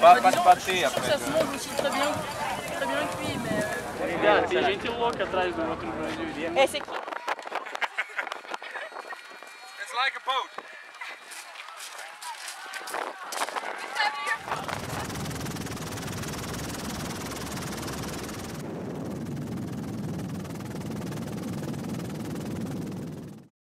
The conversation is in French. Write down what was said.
Pas de pâté après. Ça se mange aussi très bien cuit, mais... Regarde, tem gente louca atrás do outro bandido. Esse aqui... It's like a boat.